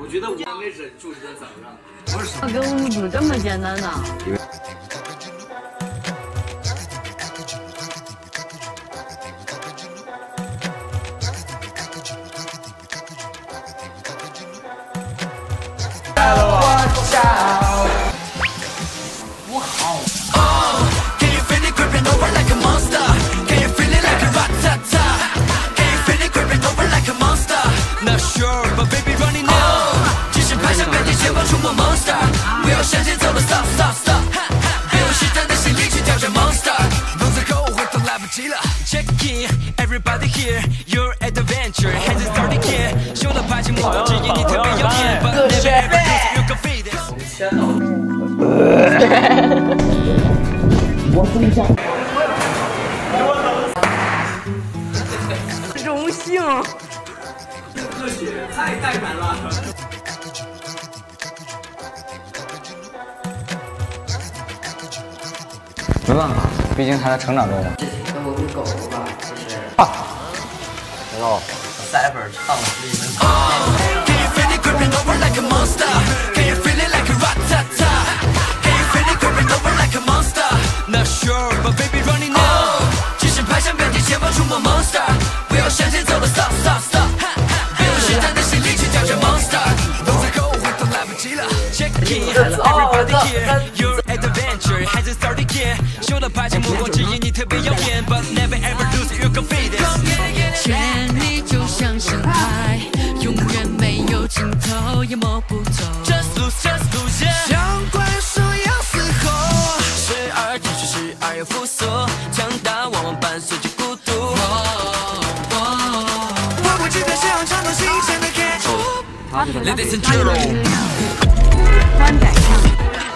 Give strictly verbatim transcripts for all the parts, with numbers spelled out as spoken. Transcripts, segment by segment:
我觉得我应该忍住这在早上。 跟舞组这么简单呢？ 我好。 Not sure, but baby running now。即使拍向遍地前方触摸 monster， 不要向前走了 stop stop stop。别用试探的心理去挑战 monster， 否则后悔都来不及了。Check in, everybody here, your adventure has started here。修了排进目光指引你特别耀眼 ，but never ever lose your confidence。 天哪！ 我等一下。荣幸。 热血太带感了！ 没办法，毕竟还在成长中嘛。 这跟我们狗吧，就是。 啊！然后 Cyber 唱了是一门。 Not sure, but baby running now。即使拍向遍地前方触摸 monster， 不要向前走了 stop stop stop。 试探的心理去挑战 monster， 否则后悔都来不及了。Check in, everybody here, your adventure has started here。修了排进目光指引你特别耀眼 ，but never ever lose your confidence。 牵你就像深海，永远没有尽头，也摸不透。 Just lose, just lose, yeah。像怪兽要嘶吼，时而天使，时而又复苏，强大往往伴随着孤独。我不期待是用唱到新鲜的 catch。Ladies and gentlemen。 宽窄唱。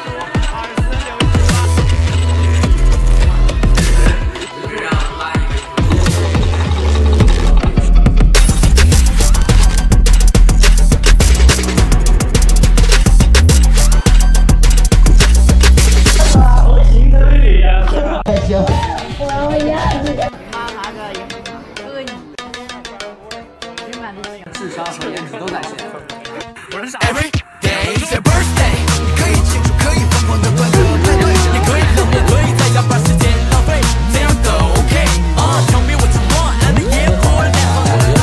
智商和颜值都在线。我是傻。 Every day is your birthday， 你可以庆祝，可以疯狂的关注派对，也可以冷漠，可以在家把时间浪费，这样都 OK。Uh, tell me what you want, and the year for never。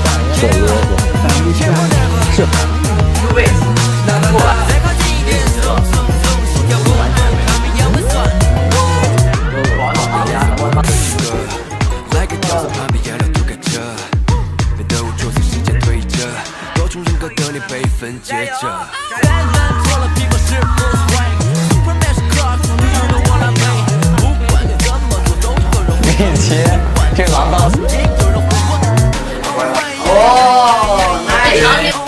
是。 各位，拿过来。 再靠近一点，送送送，心跳不稳，旁边要温酸。来个调子，旁边要聊都跟着。 从人格的你被分解着。Batman 错了，苹果是 Bruce Wayne，Superman 是 Clark， 你遇到我了没？不管你怎么做，都有人会。 面前这狼当。 哦，那场景。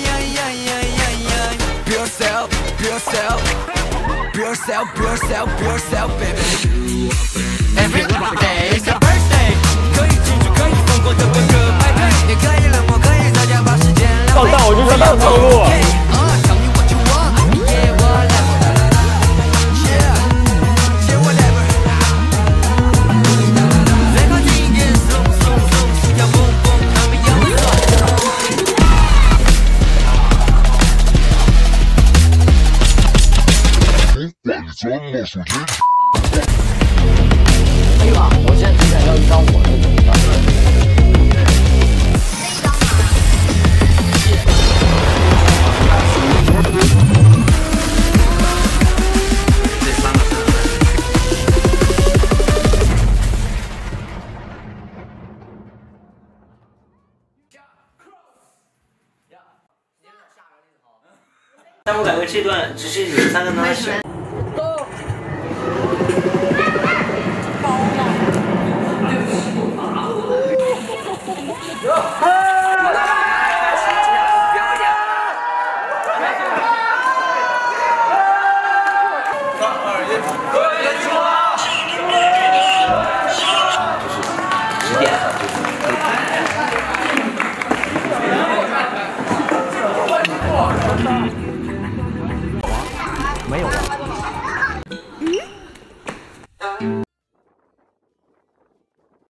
Be yourself, be yourself, be yourself, be yourself, be yourself, baby. Every day is your birthday， 可以庆祝，可以疯狂的跟歌派对，也可以冷漠，可以在家把时间。 上当我就上当套路。 可以吧？我现在只想要一张我的怎么办？ 但我感觉这段只是你们三个能选。 十点。